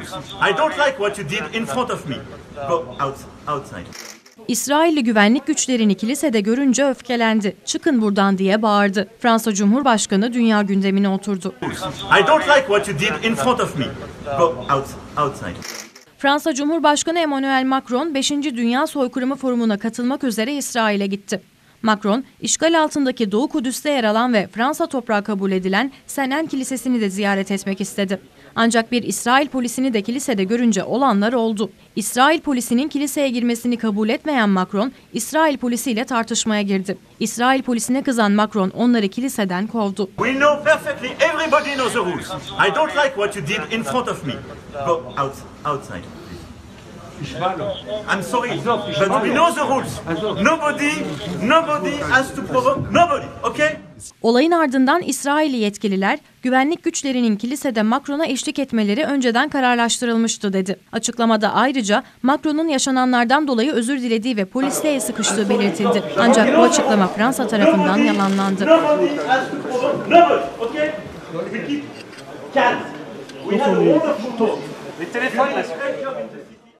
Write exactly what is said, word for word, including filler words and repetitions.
rules. I don't like what you did in front of me. Go out, outside. İsrailli güvenlik güçlerini kilisede görünce öfkelendi. "Çıkın buradan" diye bağırdı. Fransa Cumhurbaşkanı dünya gündemine oturdu. I don't like what you did in front of me. Go out, outside. Fransa Cumhurbaşkanı Emmanuel Macron beşinci Dünya Soykırımı Forumu'na katılmak üzere İsrail'e gitti. Macron, işgal altındaki Doğu Kudüs'te yer alan ve Fransa toprağı kabul edilen Senen Kilisesi'ni de ziyaret etmek istedi. Ancak bir İsrail polisini de kilisede görünce olanlar oldu. İsrail polisinin kiliseye girmesini kabul etmeyen Macron, İsrail polisiyle tartışmaya girdi. İsrail polisine kızan Macron onları kiliseden kovdu. We know perfectly, everybody knows the rules. I don't like what you did in front of me. Go out, outside. I'm sorry, but we know the rules. Nobody, nobody has to provoke nobody, okay? Olayın ardından İsrailli yetkililer, güvenlik güçlerinin kilisede Macron'a eşlik etmeleri önceden kararlaştırılmıştı dedi. Açıklamada ayrıca Macron'un yaşananlardan dolayı özür dilediği ve polisle el sıkıştığı belirtildi. Ancak bu açıklama Fransa tarafından yalanlandı. Nobody has to provoke nobody, okay? We keep calm. We have a wonderful talk.